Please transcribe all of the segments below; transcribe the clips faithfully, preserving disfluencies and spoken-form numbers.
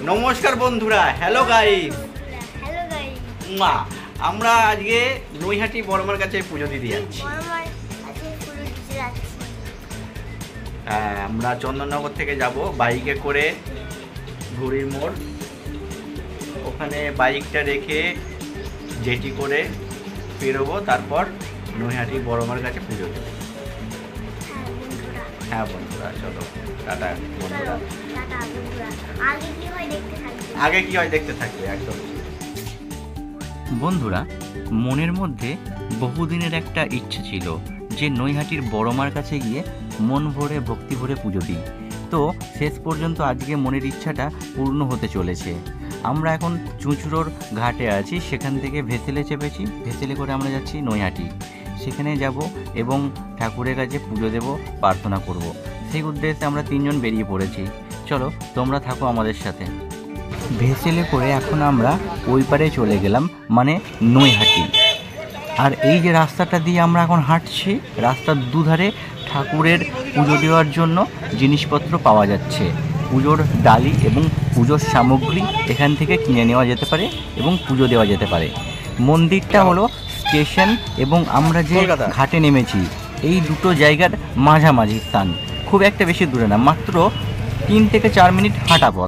নমস্কার বন্ধুরা, hello guys. Hello guys, মা আমরা আজকে নৈহাটি বড়মার কাছে পুজো দিতে যাচ্ছি। বড়মার কাছে পুজো দিতে যাচ্ছি। হ্যাঁ, আমরা চন্দননগর থেকে যাব বাইকে করে ঘুড়ির মোড়, ওখানে বাইকটা রেখে জেটি করে বেরোবো, তারপর নৈহাটি বড়মার কাছে পুজো দেবো। হ্যাঁ বন্ধুরা, হ্যাঁ বন্ধুরা, চলো টাটা বন্ধুরা। টাটা বন্ধুরা। আগে কি হয় দেখতে থাকবে। আগে কি হয় দেখতে থাকবে একদম। বন্ধুরা, মনের মধ্যে বহুদিনের একটা ইচ্ছে ছিল যে নৈহাটির বড়মার কাছে গিয়ে মন ভরে ভক্তি ভরে পুজো দিই। তো শেষ পর্যন্ত আজকে মনের ইচ্ছাটা পূর্ণ হতে চলেছে। আমরা এখন চুঁচুড়োর ঘাটে আছি, সেখান থেকে ভেসেলে চেপেছি, ভেসেলে করে আমরা যাচ্ছি নৈহাটি। সেখানে যাব এবং ঠাকুরের কাছে পুজো দেব, প্রার্থনা করব। সেই উদ্দেশ্যে আমরা তিনজন বেরিয়ে পড়েছি। চলো তোমরা থাকো আমাদের সাথে। ভেসেলে করে এখন আমরা ওই পারে চলে গেলাম, মানে নৈহাটি। আর এই যে রাস্তাটা দিয়ে আমরা এখন হাঁটছি, রাস্তার দুধারে ঠাকুরের পুজো দেওয়ার জন্য জিনিসপত্র পাওয়া যাচ্ছে। পুজোর ডালি এবং পুজোর সামগ্রী এখান থেকে কিনে নেওয়া যেতে পারে এবং পুজো দেওয়া যেতে পারে। মন্দিরটা হলো স্টেশন এবং আমরা যে ঘাটে নেমেছি এই দুটো জায়গার মাঝামাঝি স্থান, খুব একটা বেশি দূরে না, মাত্র তিন থেকে চার মিনিট হাঁটা পথ।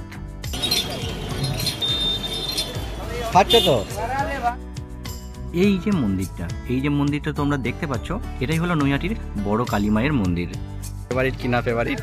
তো এই যে মন্দিরটা এই যে মন্দিরটা তোমরা দেখতে পাচ্ছ, এটাই হলো নৈহাটির বড় কালী মায়ের মন্দির। ফেভারিট কি না ফেভারিট?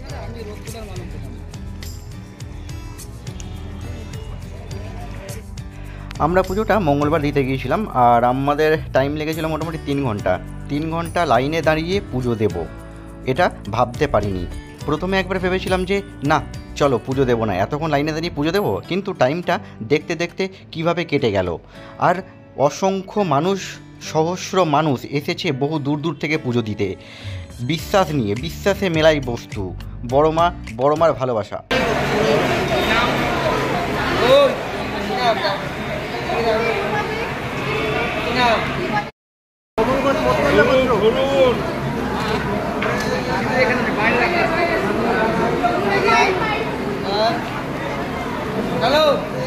আমরা পুজোটা মঙ্গলবার দিতে গিয়েছিলাম, আর আমাদের টাইম লেগেছিল মোটামুটি তিন ঘন্টা তিন ঘন্টা লাইনে দাঁড়িয়ে পুজো দেব। এটা ভাবতে পারিনি। প্রথমে একবার ভেবেছিলাম যে না চলো পুজো দেবো না, এতক্ষণ লাইনে দাঁড়িয়ে পুজো দেবো, কিন্তু টাইমটা দেখতে দেখতে কিভাবে কেটে গেল। আর অসংখ্য মানুষ, সহস্র মানুষ এসেছে বহু দূর দূর থেকে পুজো দিতে, বিশ্বাস নিয়ে। বিশ্বাসে মেলাই বস্তু, বড়মা, বড়মার ভালোবাসা। হ্যালো,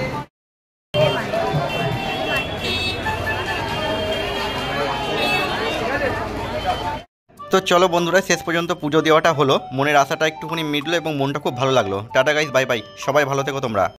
তো চলো বন্ধুরা, শেষ পর্যন্ত পুজো দেওয়াটা হলো, মনের আশাটা একটুখানি মিটলো এবং মনটা খুব ভালো লাগলো। টাটা গাইস, বাই বাই, সবাই ভালো থেকো তোমরা।